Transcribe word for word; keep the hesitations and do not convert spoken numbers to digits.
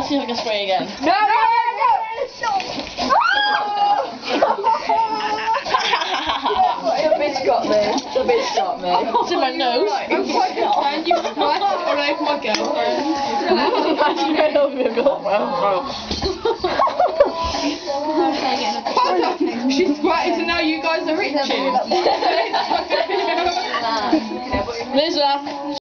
Let's see if I can spray again. No, no, no, stop! The bitch got me. The bitch got me. It's in my nose. I'm quite concerned you might all over my girlfriend. I love your girlfriend. She squatted and now you guys are itching. Lisa.